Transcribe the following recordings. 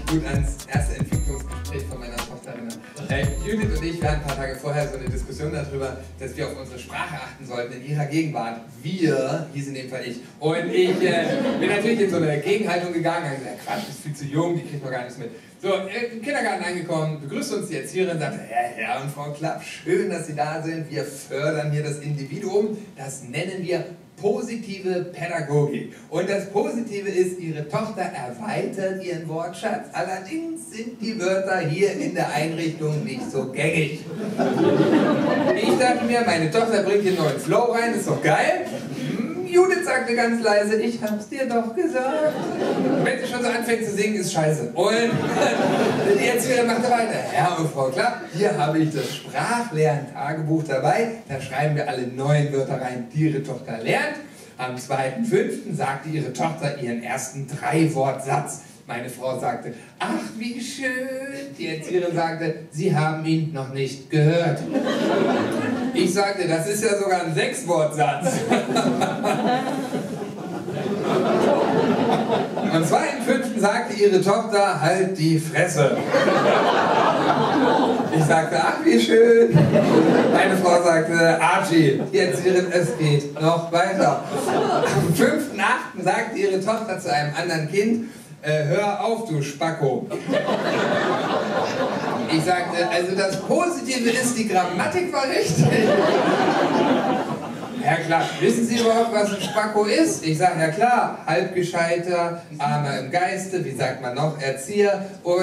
gut ans erste Entwicklungsgespräch von meiner Tochter erinnern. Judith und ich, wir hatten ein paar Tage vorher so eine Diskussion darüber, dass wir auf unsere Sprache achten sollten in ihrer Gegenwart. Wir, hieß in dem Fall ich. Und ich bin natürlich in so eine Gegenhaltung gegangen, habe gesagt, Quatsch, ist viel zu jung, die kriegt noch gar nichts mit. So, im Kindergarten angekommen, begrüßt uns die Erzieherin, sagte, Herr und Frau Klapp, schön, dass Sie da sind, wir fördern hier das Individuum, das nennen wir positive Pädagogik. Und das Positive ist, Ihre Tochter erweitert ihren Wortschatz, allerdings sind die Wörter hier in der Einrichtung nicht so gängig. Ich dachte mir, meine Tochter bringt hier einen neuen Flow rein, ist doch geil. Judith sagte ganz leise, ich hab's dir doch gesagt. Wenn sie schon so anfängt zu singen, ist scheiße. Und die Erzieherin machte weiter. Herr und Frau Klapp, hier habe ich das Sprachlerntagebuch dabei. Da schreiben wir alle neuen Wörter rein, die Ihre Tochter lernt. Am 2.5. sagte ihre Tochter ihren ersten 3-Wort-Satz. Meine Frau sagte, ach wie schön. Die Erzieherin sagte, Sie haben ihn noch nicht gehört. Ich sagte, das ist ja sogar ein 6-Wort-Satz. Am 2.5. sagte ihre Tochter, halt die Fresse. Ich sagte, ach wie schön. Meine Frau sagte, Archie, die Erzieherin, es geht noch weiter. Am 5.8. sagte ihre Tochter zu einem anderen Kind, hör auf, du Spacko. Ich sagte, also das Positive ist, die Grammatik war richtig. Herr Klapp, wissen Sie überhaupt, was ein Spacko ist? Ich sage, ja klar, Halbgescheiter, Armer im Geiste, wie sagt man noch, Erzieher und...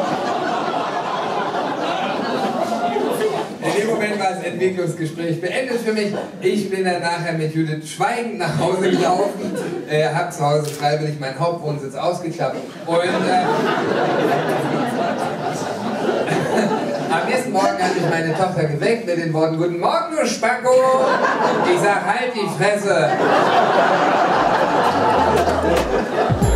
In dem Moment war das Entwicklungsgespräch beendet für mich. Ich bin dann nachher mit Judith schweigend nach Hause gelaufen, habe zu Hause freiwillig meinen Hauptwohnsitz ausgeklappt und am nächsten Morgen hatte ich meine Tochter geweckt mit den Worten, guten Morgen, du Spacko! Ich sag, halt die Fresse!